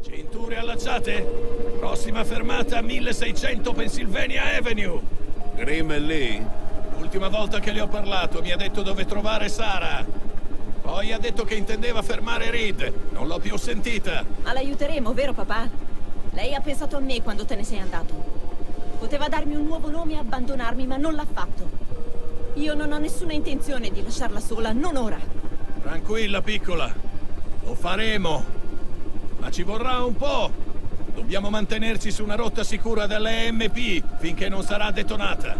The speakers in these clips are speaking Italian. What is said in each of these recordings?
Cinture allacciate? Prossima fermata 1600 Pennsylvania Avenue. Grim è lì? L'ultima volta che le ho parlato mi ha detto dove trovare Sara. Poi ha detto che intendeva fermare Reed. Non l'ho più sentita. Ma l'aiuteremo, vero papà? Lei ha pensato a me quando te ne sei andato. Poteva darmi un nuovo nome e abbandonarmi, ma non l'ha fatto. Io non ho nessuna intenzione di lasciarla sola, non ora. Tranquilla, piccola. Lo faremo. Ma ci vorrà un po'. Dobbiamo mantenerci su una rotta sicura dall'EMP finché non sarà detonata.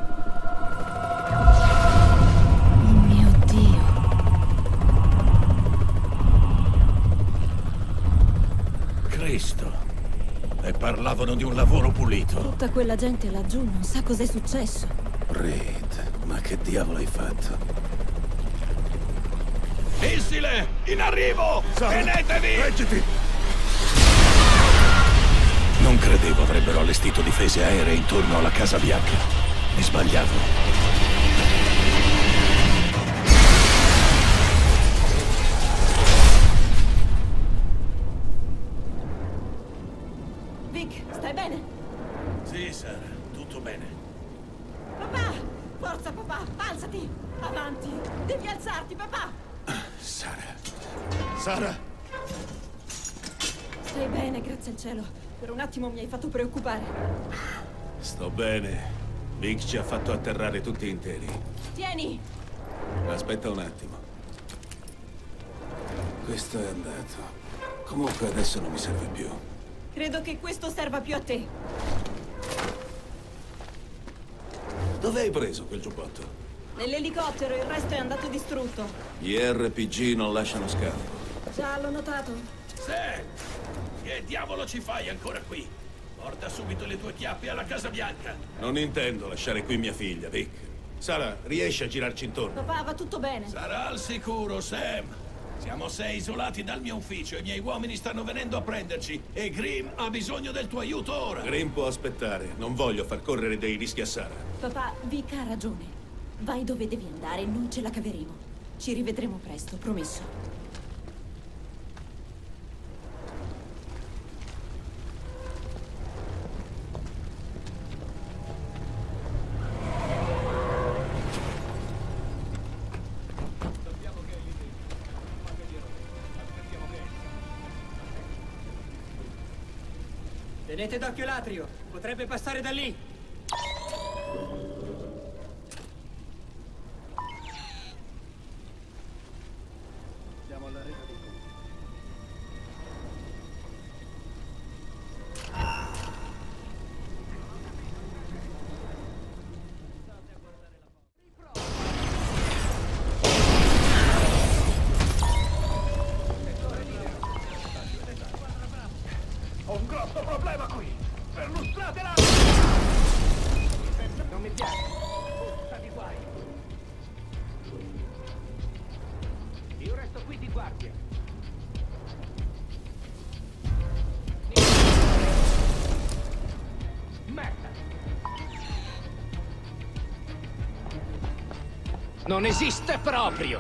Oh mio Dio. Cristo. E parlavano di un lavoro pulito. Tutta quella gente laggiù non sa cos'è successo. Reed, ma che diavolo hai fatto? Missile! In arrivo! Tenetevi! Reggiti! Non credevo avrebbero allestito difese aeree intorno alla Casa Bianca. Mi sbagliavo. Vic, stai bene? Sì, Sara, tutto bene. Papà! Forza, papà! Alzati! Avanti! Devi alzarti, papà! Sara. Sara! Stai bene, grazie al cielo. Per un attimo mi hai fatto preoccupare. Sto bene. Vic ci ha fatto atterrare tutti interi. Tieni! Aspetta un attimo. Questo è andato. Comunque adesso non mi serve più. Credo che questo serva più a te. Dove hai preso quel giubbotto? Nell'elicottero il resto è andato distrutto. Gli RPG non lasciano scampo. Già, l'ho notato. Sam! Che diavolo ci fai ancora qui? Porta subito le tue chiappe alla Casa Bianca. Non intendo lasciare qui mia figlia, Vic. Sara, riesci a girarci intorno? Papà, va tutto bene. Sarà al sicuro, Sam. Siamo 6 isolati dal mio ufficio. I miei uomini stanno venendo a prenderci. E Grim ha bisogno del tuo aiuto ora. Grim può aspettare. Non voglio far correre dei rischi a Sara. Papà, Vic ha ragione. Vai dove devi andare, non ce la caveremo. Ci rivedremo presto, promesso. Tenete d'occhio l'atrio, potrebbe passare da lì. Siamo all'arena dei conti. Ho un grosso problema qui! Perlustratela! Non mi piace. Sta di guai. Io resto qui di guardia. Merda! Non esiste proprio!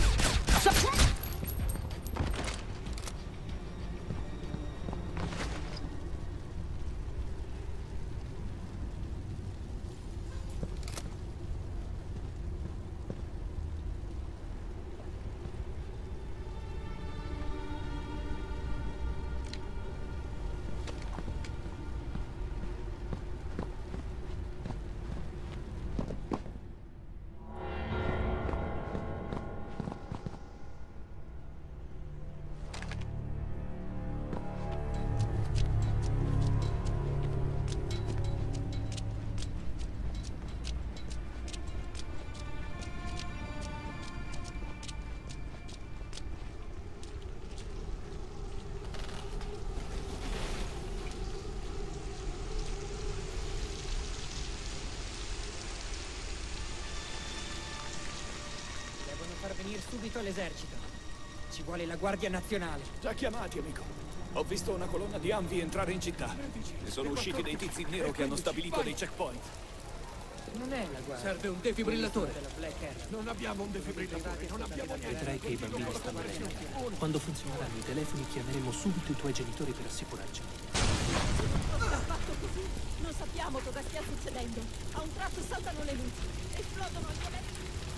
Far venire subito l'esercito. Ci vuole la Guardia Nazionale. Già chiamati, amico. Ho visto una colonna di Humvee entrare in città. Ne sono usciti dei tizi in nero che hanno stabilito dei checkpoint. Non è la guardia. Serve un defibrillatore. Della Black Arrow. Non abbiamo un defibrillatore, non abbiamo niente. Vedrai che i bambini stanno bene. Quando funzioneranno i telefoni chiameremo subito i tuoi genitori per assicurarci. Ha fatto così? Non sappiamo cosa stia succedendo. A un tratto saltano le luci. Esplodono i telefonini.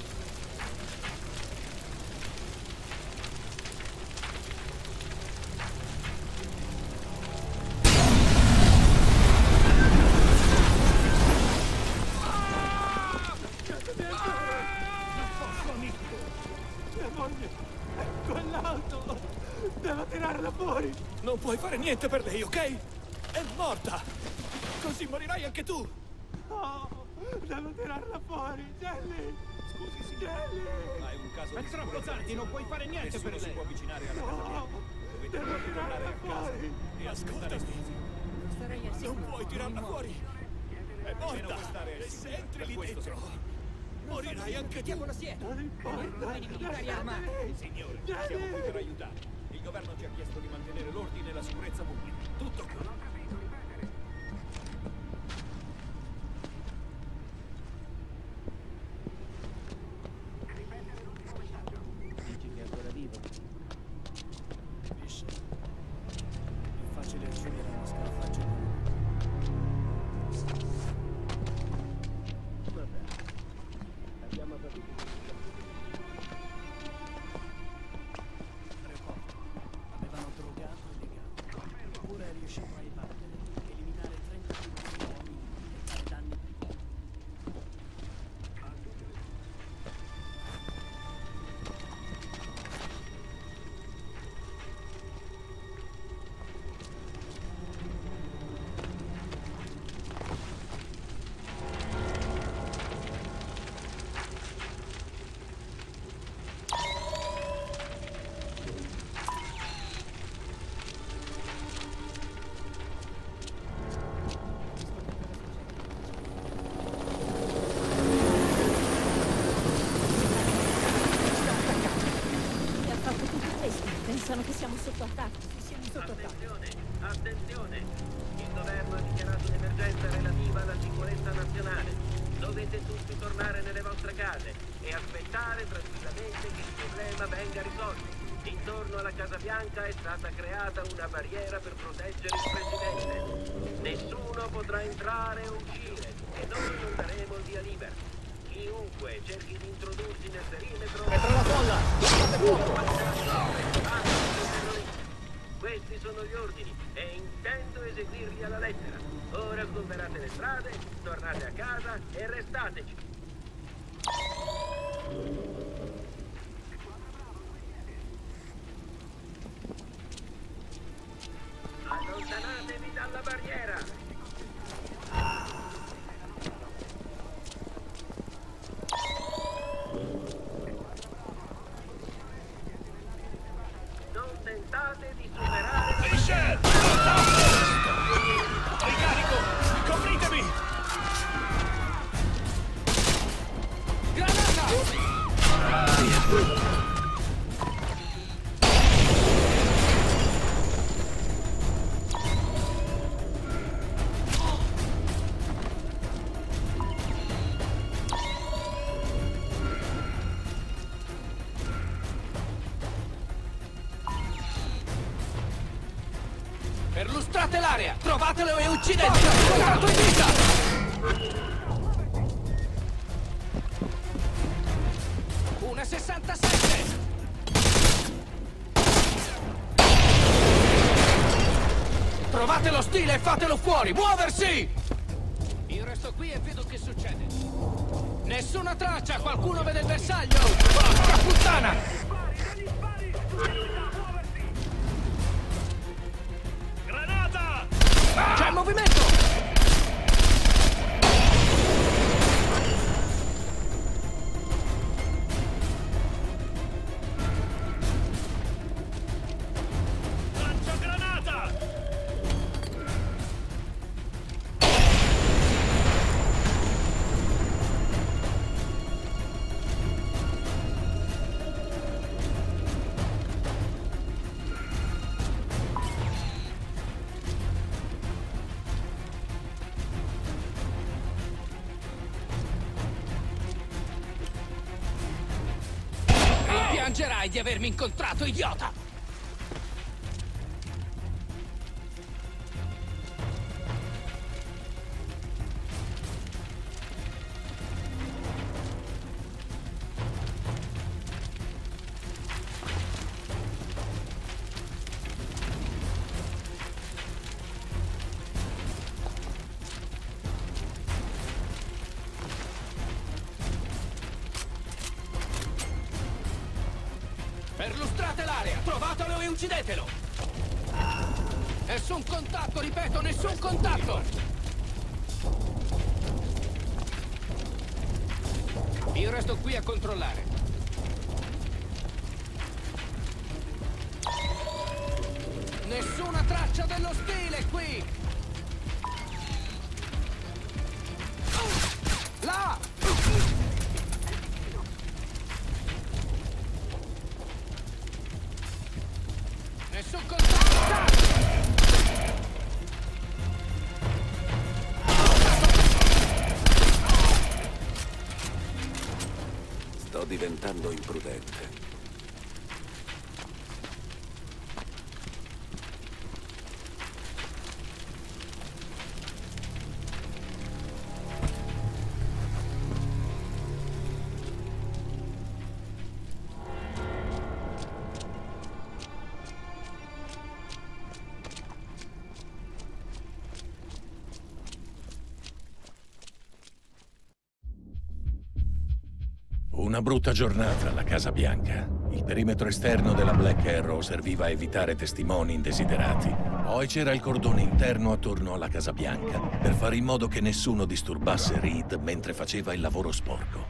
Quell'auto! Devo tirarla fuori! Non puoi fare niente per lei, ok? È morta! Così morirai anche tu! Oh, devo tirarla fuori! Jelly! Scusi, signore! Jelly! Ma è un caso È di troppo sicurezza. tardi, non puoi fare niente Nessuno per si lei! può avvicinare alla casa bianca. Dovete Devo tornare tirarla a casa fuori! e ascoltare. Starei al sicuro. Non puoi tirarla fuori! È morta! puoi stare al E se sicuro, entri per lì questo dentro, morirai anche Che tu! diavolo siete? Non importa! Uomini militari armati. Signore, siamo qui per aiutare. Il governo ci ha chiesto di mantenere l'ordine e la sicurezza pubblica. Tutto qui. Dici che è ancora vivo? Capisci? È facile assumere uno scarafaggio. Vabbè. Abbiamo capito. Report. Avevano drogato e legato. Eppure è riuscito a evadere, eliminare 30 uomini e fare danni. E ha fatto tutto questo. Pensano che siamo sotto attacco. Siamo sotto attacco. Attenzione, attenzione! Il governo ha dichiarato un'emergenza relativa alla sicurezza nazionale. Dovete tutti tornare nelle vostre case e aspettare tranquillamente che il problema venga risolto. Intorno alla Casa Bianca è stata creata una barriera per proteggere il presidente. Nessuno potrà entrare o uscire e noi non daremo il via libera. Chiunque cerchi di introdursi nel perimetro... Questi sono gli ordini e intendo eseguirli alla lettera. Ora sgomberate le strade, tornate a casa e restateci. Allontanatevi dalla barriera. Non tentate di superare... Michelle! Ricarico! Copritemi! Perlustrate l'area! Trovatelo e uccidetelo! Contatto in vita! Una 67! Trovate lo stile e fatelo fuori! Muoversi! Io resto qui e vedo che succede. Nessuna traccia! Qualcuno vede il bersaglio! Porca puttana! Granata! C'è movimento! Lancio granata! rimpiangerai di avermi incontrato, idiota! Perlustrate l'area! Trovatelo e uccidetelo! Nessun contatto, ripeto, nessun contatto! Io resto qui a controllare. Nessuna traccia dello stile qui! Là! Nessun contatto! Sto diventando imprudente. Una brutta giornata alla Casa Bianca. Il perimetro esterno della Black Arrow serviva a evitare testimoni indesiderati. Poi c'era il cordone interno attorno alla Casa Bianca per fare in modo che nessuno disturbasse Reed mentre faceva il lavoro sporco.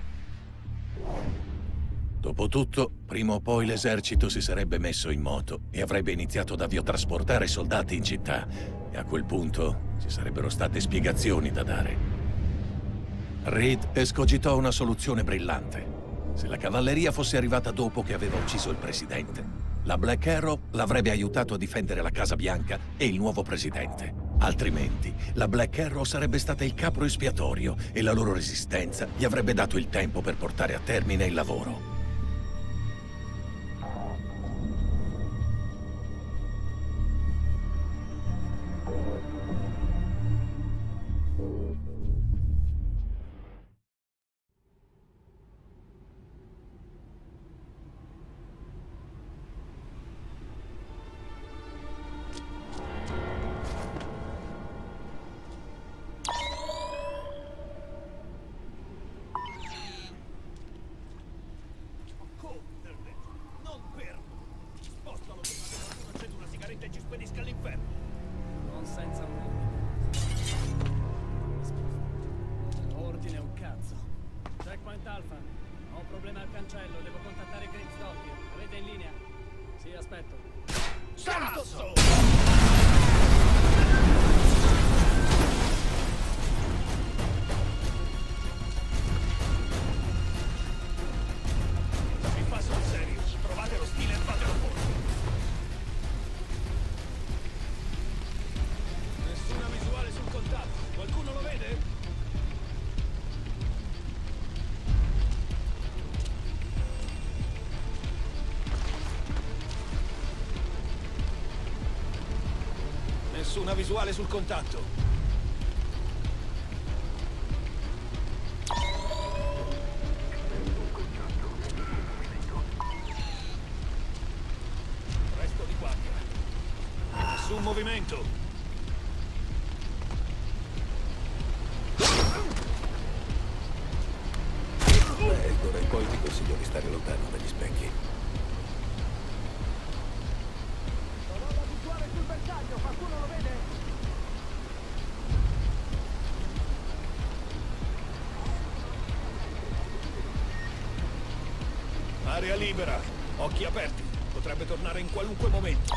Dopotutto, prima o poi l'esercito si sarebbe messo in moto e avrebbe iniziato ad aviotrasportare soldati in città. E a quel punto ci sarebbero state spiegazioni da dare. Reed escogitò una soluzione brillante. Se la cavalleria fosse arrivata dopo che aveva ucciso il presidente, la Black Arrow l'avrebbe aiutato a difendere la Casa Bianca e il nuovo presidente. Altrimenti, la Black Arrow sarebbe stata il capro espiatorio e la loro resistenza gli avrebbe dato il tempo per portare a termine il lavoro. Nessuna visuale sul contatto. Resto di guardia. Nessun movimento. D'ora in poi ti consiglio di stare lontano dagli specchi. Area libera. Occhi aperti. Potrebbe tornare in qualunque momento.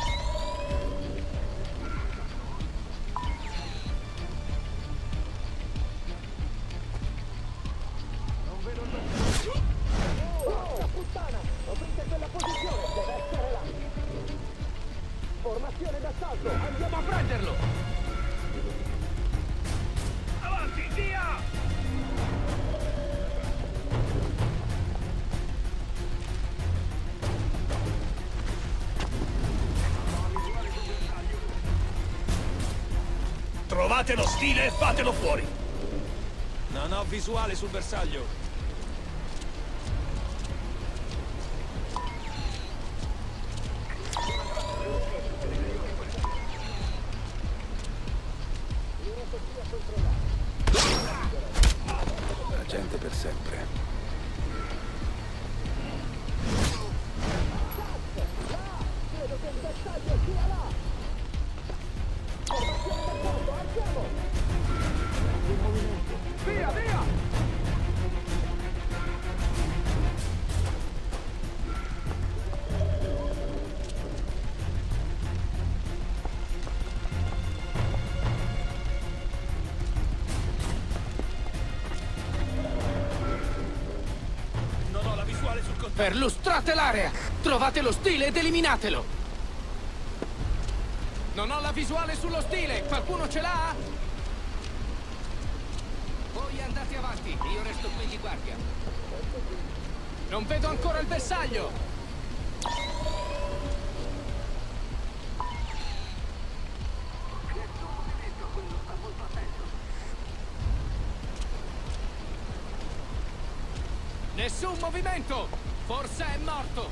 Non vedo il porca puttana! Aprite quella posizione! Deve essere là! Formazione d'assalto! Andiamo a prenderlo! Avanti, via! Trovate lo stile e fatelo fuori! Non ho visuale sul bersaglio. La gente per sempre. Perlustrate l'area! Trovate lo stile ed eliminatelo! Non ho la visuale sullo stile! Qualcuno ce l'ha? Voi andate avanti, io resto qui di guardia. Non vedo ancora il bersaglio! Nessun movimento! Forse è morto!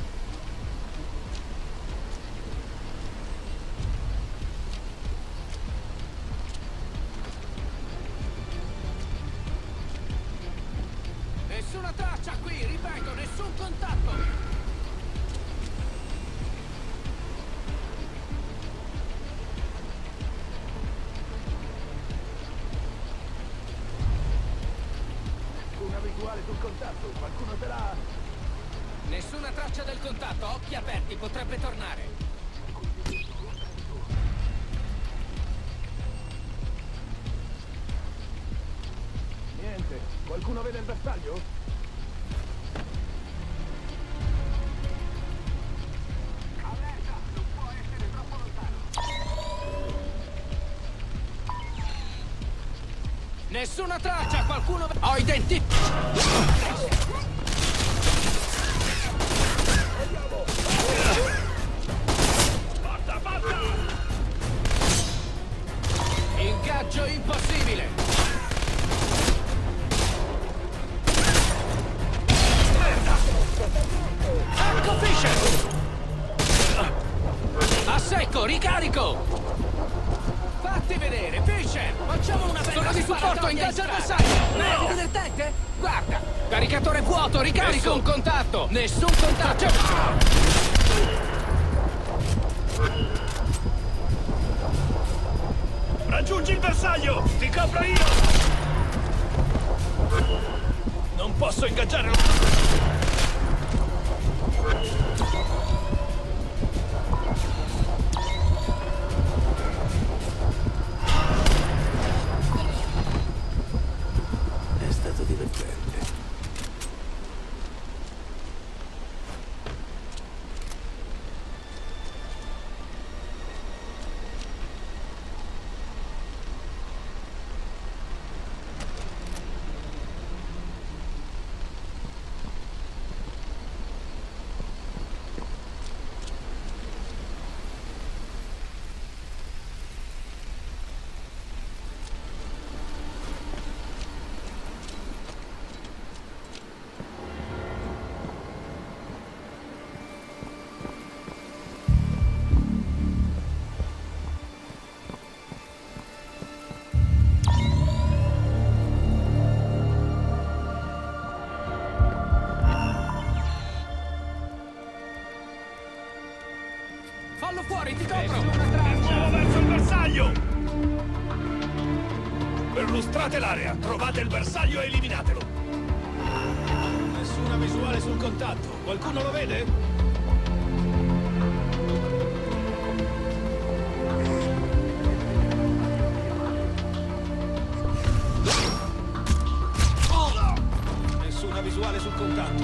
Nessuna traccia qui, ripeto, nessun contatto! Una visuale sul contatto, qualcuno te l'ha? Nessuna traccia del contatto, occhi aperti, potrebbe tornare. Niente, qualcuno vede il bersaglio? Allerta, non può essere troppo lontano. Nessuna traccia, qualcuno... Ho identificato... Ingaggio impossibile! Merda! Ecco Fisher! A secco, ricarico! Fatti vedere, Fisher! Facciamo una bella... Sono di supporto, ingaggia il bersaglio! No! È divertente? Guarda! Caricatore vuoto, ricarico! Nessun contatto! Nessun contatto! Raggiungi il bersaglio! Ti copro io! Non posso ingaggiare lo... È stato divertente. Fallo fuori, ti copro! Muovo verso il bersaglio! Perlustrate l'area, trovate il bersaglio e eliminatelo! Nessuna visuale sul contatto. Qualcuno lo vede? Nessuna visuale sul contatto.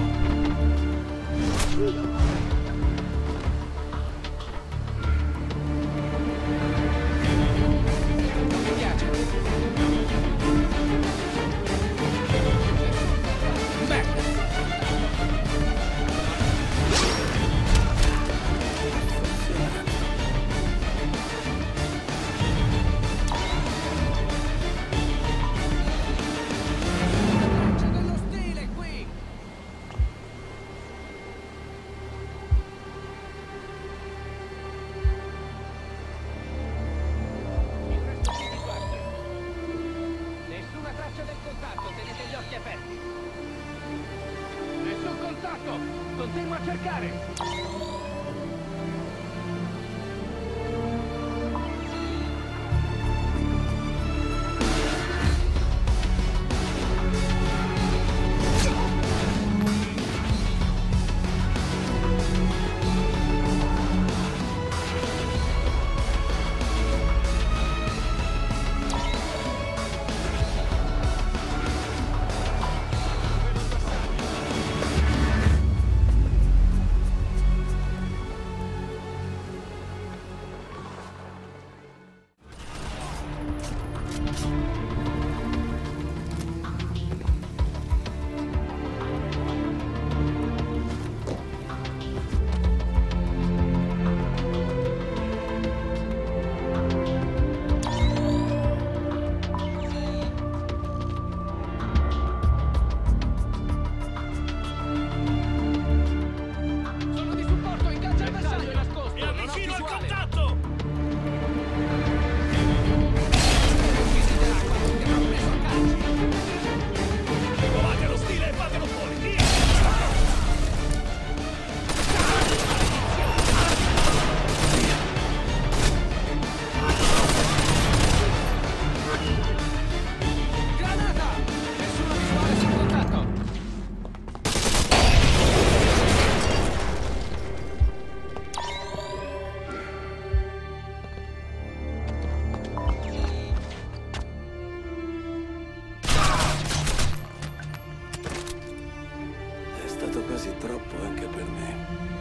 a cercare! Quasi troppo anche per me.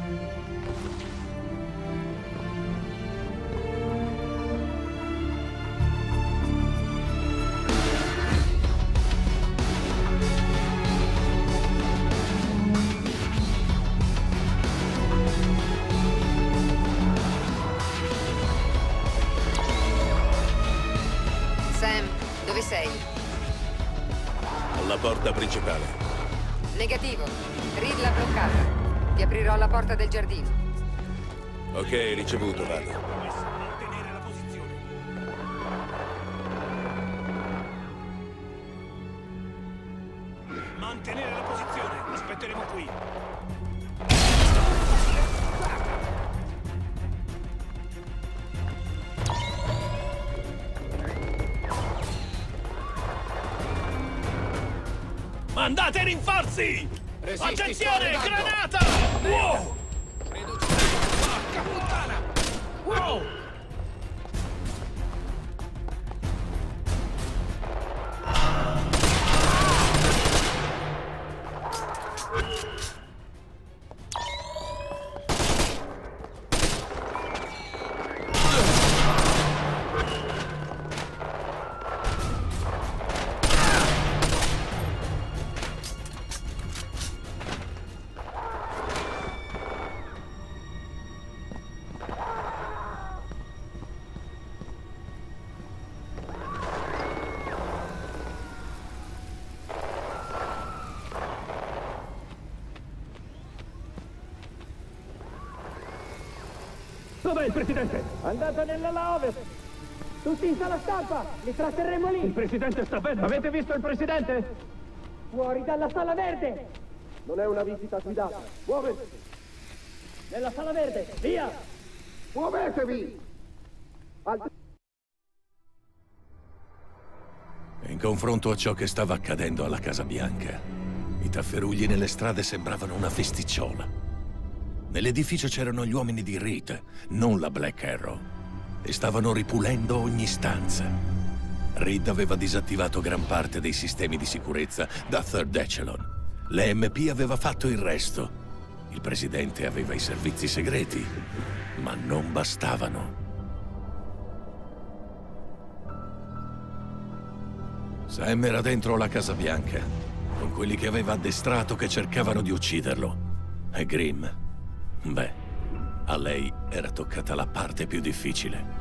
Sam, dove sei? Alla porta principale. Negativo. Reed l'ha bloccata. Ti aprirò la porta del giardino. Ok, ricevuto, vado. Mantenere la posizione. Mantenere la posizione. Aspetteremo qui. Mandate rinforzi! Resisti, Attenzione, sto arrivando. granata! Wow! Credo ci sia. Porca puttana! Wow! Dov'è il presidente? Andato nell'ala ovest! Tutti in sala stampa! Li tratterremo lì! Il presidente sta bene? Avete visto il presidente? Fuori dalla sala verde! Non è una visita guidata. Muovetevi! Nella sala verde! Via! Muovetevi! In confronto a ciò che stava accadendo alla Casa Bianca, i tafferugli nelle strade sembravano una festicciola. Nell'edificio c'erano gli uomini di Reed, non la Black Arrow, e stavano ripulendo ogni stanza. Reed aveva disattivato gran parte dei sistemi di sicurezza da Third Echelon. L'EMP aveva fatto il resto. Il presidente aveva i servizi segreti, ma non bastavano. Sam era dentro la Casa Bianca, con quelli che aveva addestrato che cercavano di ucciderlo. E Grimm, beh, a lei era toccata la parte più difficile.